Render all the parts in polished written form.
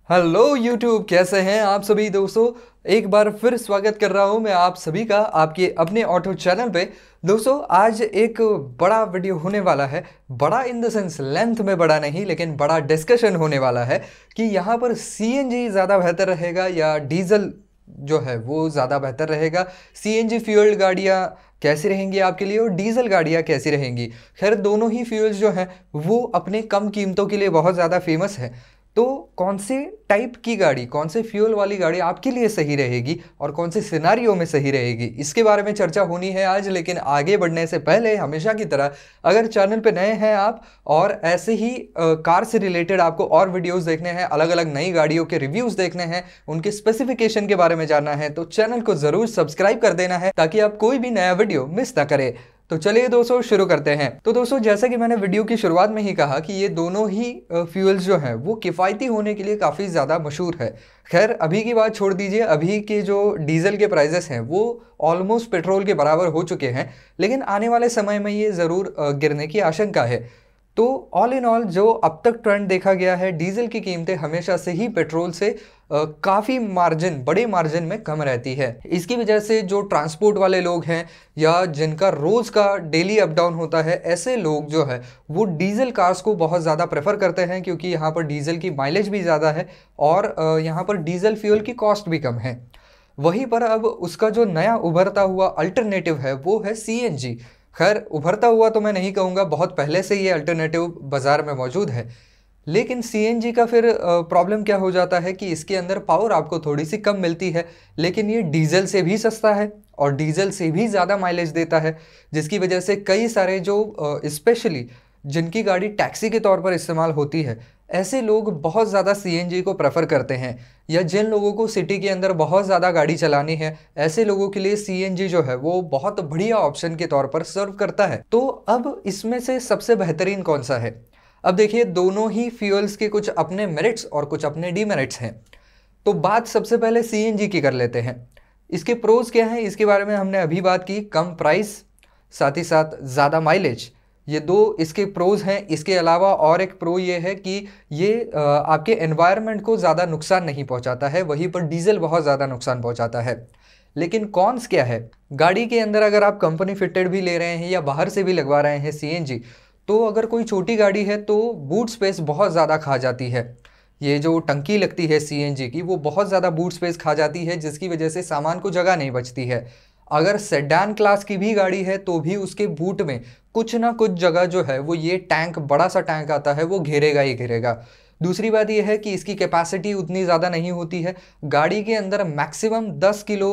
Hello YouTube, कैसे हैं आप सभी दोस्तों। एक बार फिर स्वागत कर रहा हूं मैं आप सभी का आपके अपने ऑटो चैनल पे। दोस्तों आज एक बड़ा वीडियो होने वाला है। बड़ा इन द सेंस लेंथ में बड़ा नहीं, लेकिन बड़ा डिस्कशन होने वाला है कि यहाँ पर सीएनजी ज़्यादा बेहतर रहेगा या डीजल जो है वो ज़्यादा बेहतर रहेगा। सीएनजी फ्यूल्ड गाड़ियाँ कैसी रहेंगी आपके लिए और डीजल गाड़ियाँ कैसी रहेंगी। खैर दोनों ही फ्यूल्स जो हैं वो अपने कम कीमतों के लिए बहुत ज़्यादा फेमस है। तो कौन से टाइप की गाड़ी, कौन से फ्यूल वाली गाड़ी आपके लिए सही रहेगी और कौन से सिनारियो में सही रहेगी, इसके बारे में चर्चा होनी है आज। लेकिन आगे बढ़ने से पहले हमेशा की तरह अगर चैनल पे नए हैं आप और ऐसे ही कार से रिलेटेड आपको और वीडियोस देखने हैं, अलग अलग नई गाड़ियों के रिव्यूज़ देखने हैं, उनके स्पेसिफिकेशन के बारे में जानना है, तो चैनल को ज़रूर सब्सक्राइब कर देना है ताकि आप कोई भी नया वीडियो मिस ना करें। तो चलिए दोस्तों शुरू करते हैं। तो दोस्तों जैसा कि मैंने वीडियो की शुरुआत में ही कहा कि ये दोनों ही फ्यूल्स जो हैं वो किफ़ायती होने के लिए काफ़ी ज़्यादा मशहूर है। खैर अभी की बात छोड़ दीजिए, अभी के जो डीजल के प्राइजेस हैं वो ऑलमोस्ट पेट्रोल के बराबर हो चुके हैं, लेकिन आने वाले समय में ये ज़रूर गिरने की आशंका है। तो ऑल इन ऑल जो अब तक ट्रेंड देखा गया है, डीजल की कीमतें हमेशा से ही पेट्रोल से काफ़ी मार्जिन, बड़े मार्जिन में कम रहती है। इसकी वजह से जो ट्रांसपोर्ट वाले लोग हैं या जिनका रोज़ का डेली अप डाउन होता है, ऐसे लोग जो है वो डीजल कार्स को बहुत ज़्यादा प्रेफर करते हैं, क्योंकि यहाँ पर डीजल की माइलेज भी ज़्यादा है और यहाँ पर डीजल फ्यूल की कॉस्ट भी कम है। वहीं पर अब उसका जो नया उभरता हुआ अल्टरनेटिव है वो है सीएनजी। खैर उभरता हुआ तो मैं नहीं कहूँगा, बहुत पहले से ये अल्टरनेटिव बाज़ार में मौजूद है। लेकिन सीएनजी का फिर प्रॉब्लम क्या हो जाता है कि इसके अंदर पावर आपको थोड़ी सी कम मिलती है, लेकिन ये डीजल से भी सस्ता है और डीजल से भी ज़्यादा माइलेज देता है, जिसकी वजह से कई सारे जो स्पेशली जिनकी गाड़ी टैक्सी के तौर पर इस्तेमाल होती है, ऐसे लोग बहुत ज़्यादा सीएनजी को प्रेफर करते हैं। या जिन लोगों को सिटी के अंदर बहुत ज़्यादा गाड़ी चलानी है, ऐसे लोगों के लिए सीएनजी जो है वो बहुत बढ़िया ऑप्शन के तौर पर सर्व करता है। तो अब इसमें से सबसे बेहतरीन कौन सा है? अब देखिए दोनों ही फ्यूल्स के कुछ अपने मेरिट्स और कुछ अपने डीमेरिट्स हैं। तो बात सबसे पहले सीएनजी की कर लेते हैं। इसके प्रोज क्या हैं इसके बारे में हमने अभी बात की। कम प्राइस, साथ ही साथ ज़्यादा माइलेज, ये दो इसके प्रोज हैं। इसके अलावा और एक प्रो ये है कि ये आपके एनवायरनमेंट को ज़्यादा नुकसान नहीं पहुंचाता है, वहीं पर डीजल बहुत ज़्यादा नुकसान पहुंचाता है। लेकिन कॉन्स क्या है? गाड़ी के अंदर अगर आप कंपनी फिटेड भी ले रहे हैं या बाहर से भी लगवा रहे हैं सीएनजी, तो अगर कोई छोटी गाड़ी है तो बूट स्पेस बहुत ज़्यादा खा जाती है। ये जो टंकी लगती है सीएनजी की वो बहुत ज़्यादा बूट स्पेस खा जाती है, जिसकी वजह से सामान को जगह नहीं बचती है। अगर सेडान क्लास की भी गाड़ी है तो भी उसके बूट में कुछ ना कुछ जगह जो है वो ये टैंक, बड़ा सा टैंक आता है, वो घेरेगा ही घेरेगा। दूसरी बात यह है कि इसकी कैपेसिटी उतनी ज़्यादा नहीं होती है। गाड़ी के अंदर मैक्सिमम 10 किलो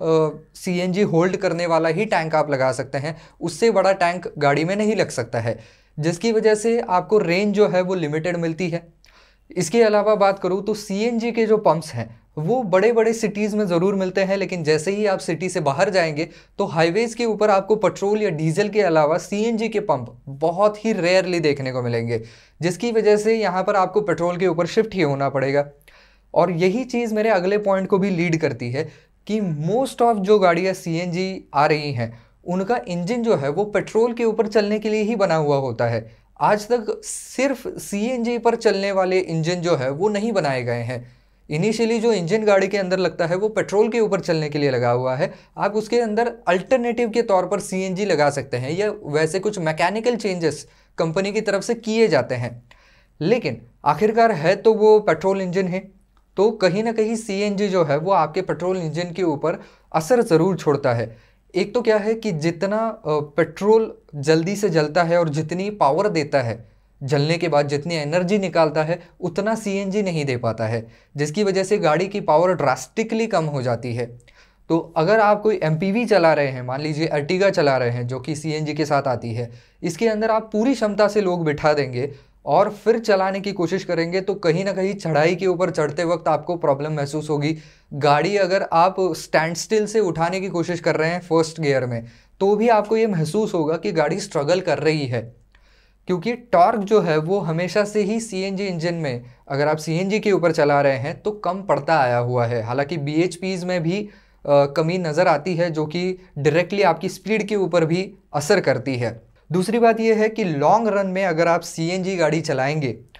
सीएनजी होल्ड करने वाला ही टैंक आप लगा सकते हैं, उससे बड़ा टैंक गाड़ी में नहीं लग सकता है, जिसकी वजह से आपको रेंज जो है वो लिमिटेड मिलती है। इसके अलावा बात करूँ तो सीएनजी के जो पंप्स हैं वो बड़े बड़े सिटीज़ में ज़रूर मिलते हैं, लेकिन जैसे ही आप सिटी से बाहर जाएंगे तो हाईवेज़ के ऊपर आपको पेट्रोल या डीजल के अलावा सीएनजी के पंप बहुत ही रेयरली देखने को मिलेंगे, जिसकी वजह से यहाँ पर आपको पेट्रोल के ऊपर शिफ्ट ही होना पड़ेगा। और यही चीज़ मेरे अगले पॉइंट को भी लीड करती है कि मोस्ट ऑफ जो गाड़ियाँ सीएनजी आ रही हैं उनका इंजन जो है वो पेट्रोल के ऊपर चलने के लिए ही बना हुआ होता है। आज तक सिर्फ सीएनजी पर चलने वाले इंजन जो है वो नहीं बनाए गए हैं। इनिशियली जो इंजन गाड़ी के अंदर लगता है वो पेट्रोल के ऊपर चलने के लिए लगा हुआ है। आप उसके अंदर अल्टरनेटिव के तौर पर सीएनजी लगा सकते हैं, या वैसे कुछ मैकेनिकल चेंजेस कंपनी की तरफ से किए जाते हैं, लेकिन आखिरकार है तो वो पेट्रोल इंजन है। तो कहीं ना कहीं सीएनजी जो है वो आपके पेट्रोल इंजन के ऊपर असर ज़रूर छोड़ता है। एक तो क्या है कि जितना पेट्रोल जल्दी से जलता है और जितनी पावर देता है, जलने के बाद जितनी एनर्जी निकालता है, उतना सीएनजी नहीं दे पाता है, जिसकी वजह से गाड़ी की पावर ड्रास्टिकली कम हो जाती है। तो अगर आप कोई एमपीवी चला रहे हैं, मान लीजिए अर्टिगा चला रहे हैं जो कि सीएनजी के साथ आती है, इसके अंदर आप पूरी क्षमता से लोग बिठा देंगे और फिर चलाने की कोशिश करेंगे तो कहीं ना कहीं चढ़ाई के ऊपर चढ़ते वक्त आपको प्रॉब्लम महसूस होगी। गाड़ी अगर आप स्टैंड स्टिल से उठाने की कोशिश कर रहे हैं फर्स्ट गियर में, तो भी आपको ये महसूस होगा कि गाड़ी स्ट्रगल कर रही है, क्योंकि टॉर्क जो है वो हमेशा से ही सीएनजी इंजन में, अगर आप सीएनजी के ऊपर चला रहे हैं तो कम पड़ता आया हुआ है। हालांकि बीएचपीज़ में भी कमी नज़र आती है, जो कि डायरेक्टली आपकी स्पीड के ऊपर भी असर करती है। दूसरी बात यह है कि लॉन्ग रन में अगर आप सीएनजी गाड़ी चलाएंगे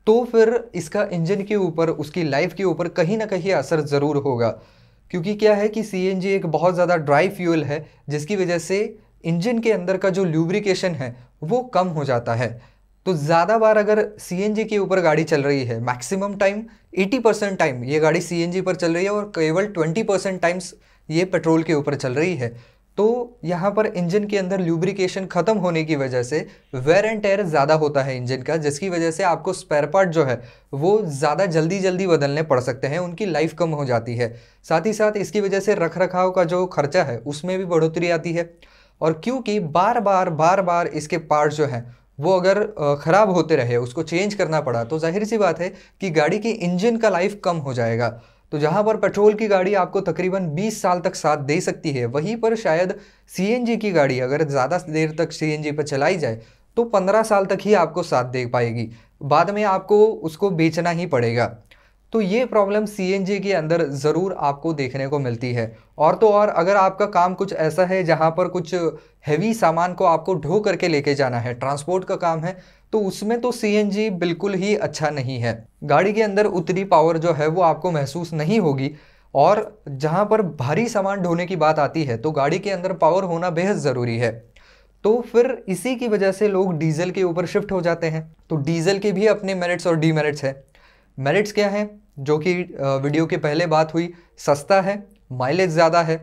तो फिर इसका इंजन के ऊपर, उसकी लाइफ के ऊपर कहीं ना कहीं असर ज़रूर होगा। क्योंकि क्या है कि सीएनजी एक बहुत ज़्यादा ड्राई फ्यूल है, जिसकी वजह से इंजन के अंदर का जो ल्यूब्रिकेशन है वो कम हो जाता है। तो ज़्यादा बार अगर सीएनजी के ऊपर गाड़ी चल रही है, मैक्सिमम टाइम 80% टाइम ये गाड़ी सीएनजी पर चल रही है और केवल 20% टाइम्स ये पेट्रोल के ऊपर चल रही है, तो यहाँ पर इंजन के अंदर ल्यूब्रिकेशन ख़त्म होने की वजह से वेयर एंड टेयर ज़्यादा होता है इंजन का, जिसकी वजह से आपको स्पेयर पार्ट जो है वो ज़्यादा जल्दी जल्दी बदलने पड़ सकते हैं, उनकी लाइफ कम हो जाती है। साथ ही साथ इसकी वजह से रख रखाव का जो खर्चा है उसमें भी बढ़ोतरी आती है। और क्योंकि बार बार इसके पार्ट्स जो हैं वो अगर ख़राब होते रहे, उसको चेंज करना पड़ा, तो जाहिर सी बात है कि गाड़ी की इंजन का लाइफ कम हो जाएगा। तो जहाँ पर पेट्रोल की गाड़ी आपको तकरीबन 20 साल तक साथ दे सकती है, वहीं पर शायद सीएनजी की गाड़ी अगर ज़्यादा देर तक सीएनजी पर चलाई जाए तो 15 साल तक ही आपको साथ दे पाएगी, बाद में आपको उसको बेचना ही पड़ेगा। तो ये प्रॉब्लम सीएनजी के अंदर ज़रूर आपको देखने को मिलती है। और तो और अगर आपका काम कुछ ऐसा है जहाँ पर कुछ हैवी सामान को आपको ढो करके लेके जाना है, ट्रांसपोर्ट का काम है, तो उसमें तो सीएनजी बिल्कुल ही अच्छा नहीं है। गाड़ी के अंदर उतनी पावर जो है वो आपको महसूस नहीं होगी। और जहाँ पर भारी सामान ढोने की बात आती है तो गाड़ी के अंदर पावर होना बेहद ज़रूरी है। तो फिर इसी की वजह से लोग डीजल के ऊपर शिफ्ट हो जाते हैं। तो डीजल के भी अपने मेरिट्स और डीमेरिट्स हैं। मेरिट्स क्या हैं, जो कि वीडियो के पहले बात हुई, सस्ता है, माइलेज ज़्यादा है,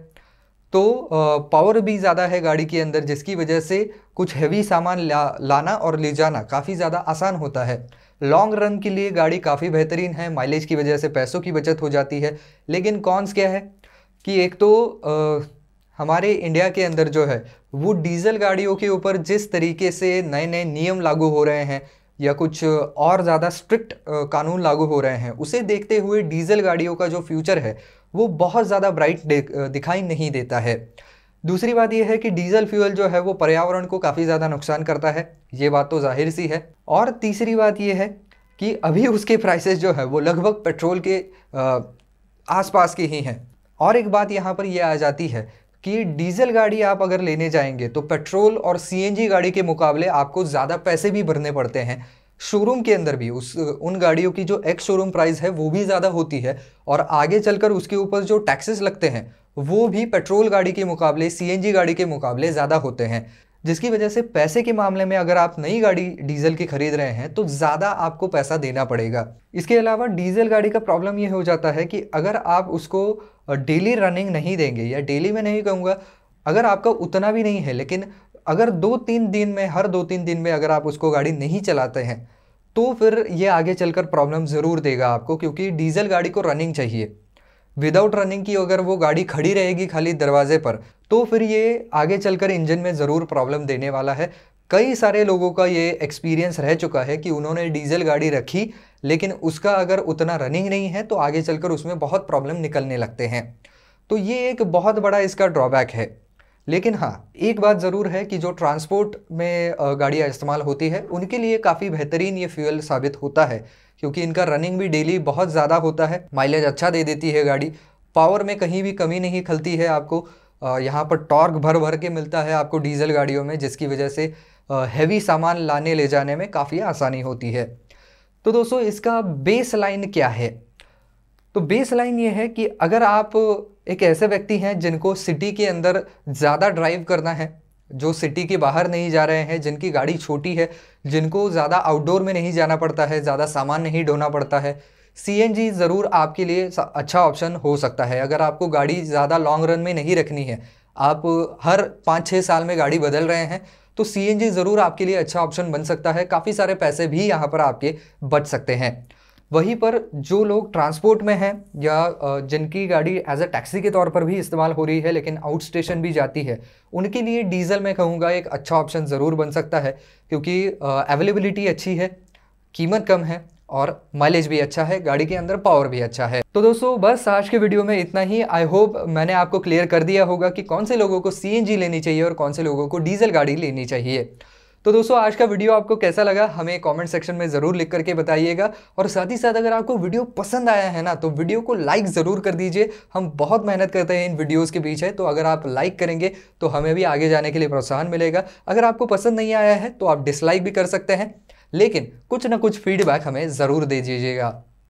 तो पावर भी ज़्यादा है गाड़ी के अंदर, जिसकी वजह से कुछ हैवी सामान लाना और ले जाना काफ़ी ज़्यादा आसान होता है। लॉन्ग रन के लिए गाड़ी काफ़ी बेहतरीन है, माइलेज की वजह से पैसों की बचत हो जाती है। लेकिन कॉन्स क्या है कि एक तो हमारे इंडिया के अंदर जो है वो डीजल गाड़ियों के ऊपर जिस तरीके से नए नए नियम लागू हो रहे हैं या कुछ और ज़्यादा स्ट्रिक्ट कानून लागू हो रहे हैं, उसे देखते हुए डीजल गाड़ियों का जो फ्यूचर है वो बहुत ज़्यादा ब्राइट दिखाई नहीं देता है। दूसरी बात यह है कि डीजल फ्यूल जो है वो पर्यावरण को काफ़ी ज़्यादा नुकसान करता है, ये बात तो जाहिर सी है। और तीसरी बात यह है कि अभी उसके प्राइसेस जो है वो लगभग पेट्रोल के आसपास के ही हैं। और एक बात यहाँ पर यह आ जाती है कि डीजल गाड़ी आप अगर लेने जाएंगे तो पेट्रोल और सीएनजी गाड़ी के मुकाबले आपको ज़्यादा पैसे भी भरने पड़ते हैं। शोरूम के अंदर भी उन गाड़ियों की जो एक्स शोरूम प्राइस है वो भी ज़्यादा होती है, और आगे चलकर उसके ऊपर जो टैक्सेस लगते हैं वो भी पेट्रोल गाड़ी के मुकाबले, सीएनजी गाड़ी के मुकाबले ज़्यादा होते हैं। जिसकी वजह से पैसे के मामले में अगर आप नई गाड़ी डीजल की खरीद रहे हैं तो ज़्यादा आपको पैसा देना पड़ेगा। इसके अलावा डीजल गाड़ी का प्रॉब्लम ये हो जाता है कि अगर आप उसको डेली रनिंग नहीं देंगे, या डेली में नहीं कहूँगा, अगर आपका उतना भी नहीं है, लेकिन अगर 2-3 दिन में, हर 2-3 दिन में अगर आप उसको गाड़ी नहीं चलाते हैं तो फिर ये आगे चलकर प्रॉब्लम ज़रूर देगा आपको। क्योंकि डीजल गाड़ी को रनिंग चाहिए, विदाउट रनिंग की अगर वो गाड़ी खड़ी रहेगी खाली दरवाजे पर तो फिर ये आगे चलकर इंजन में ज़रूर प्रॉब्लम देने वाला है। कई सारे लोगों का ये एक्सपीरियंस रह चुका है कि उन्होंने डीजल गाड़ी रखी, लेकिन उसका अगर उतना रनिंग नहीं है तो आगे चलकर उसमें बहुत प्रॉब्लम निकलने लगते हैं। तो ये एक बहुत बड़ा इसका ड्रॉबैक है। लेकिन हाँ, एक बात ज़रूर है कि जो ट्रांसपोर्ट में गाड़ियाँ इस्तेमाल होती है उनके लिए काफ़ी बेहतरीन ये फ्यूल साबित होता है, क्योंकि इनका रनिंग भी डेली बहुत ज़्यादा होता है, माइलेज अच्छा दे देती है गाड़ी, पावर में कहीं भी कमी नहीं खलती है आपको। यहाँ पर टॉर्क भर भर के मिलता है आपको डीजल गाड़ियों में, जिसकी वजह से हैवी सामान लाने ले जाने में काफ़ी आसानी होती है। तो दोस्तों, इसका बेस लाइन क्या है? तो बेस लाइन ये है कि अगर आप एक ऐसे व्यक्ति हैं जिनको सिटी के अंदर ज़्यादा ड्राइव करना है, जो सिटी के बाहर नहीं जा रहे हैं, जिनकी गाड़ी छोटी है, जिनको ज़्यादा आउटडोर में नहीं जाना पड़ता है, ज़्यादा सामान नहीं ढोना पड़ता है, सीएनजी ज़रूर आपके लिए अच्छा ऑप्शन हो सकता है। अगर आपको गाड़ी ज़्यादा लॉन्ग रन में नहीं रखनी है, आप हर 5-6 साल में गाड़ी बदल रहे हैं, तो सीएनजी ज़रूर आपके लिए अच्छा ऑप्शन बन सकता है। काफ़ी सारे पैसे भी यहाँ पर आपके बच सकते हैं। वहीं पर जो लोग ट्रांसपोर्ट में हैं या जिनकी गाड़ी एज अ टैक्सी के तौर पर भी इस्तेमाल हो रही है लेकिन आउट स्टेशन भी जाती है, उनके लिए डीजल मैं कहूँगा एक अच्छा ऑप्शन ज़रूर बन सकता है, क्योंकि अवेलेबिलिटी अच्छी है, कीमत कम है और माइलेज भी अच्छा है, गाड़ी के अंदर पावर भी अच्छा है। तो दोस्तों, बस आज के वीडियो में इतना ही। आई होप मैंने आपको क्लियर कर दिया होगा कि कौन से लोगों को सीएनजी लेनी चाहिए और कौन से लोगों को डीजल गाड़ी लेनी चाहिए। तो दोस्तों, आज का वीडियो आपको कैसा लगा हमें कमेंट सेक्शन में ज़रूर लिख करके बताइएगा। और साथ ही साथ अगर आपको वीडियो पसंद आया है ना, तो वीडियो को लाइक ज़रूर कर दीजिए। हम बहुत मेहनत करते हैं इन वीडियोस के पीछे, तो अगर आप लाइक करेंगे तो हमें भी आगे जाने के लिए प्रोत्साहन मिलेगा। अगर आपको पसंद नहीं आया है तो आप डिसलाइक भी कर सकते हैं, लेकिन कुछ ना कुछ फीडबैक हमें ज़रूर दे दीजिएगा।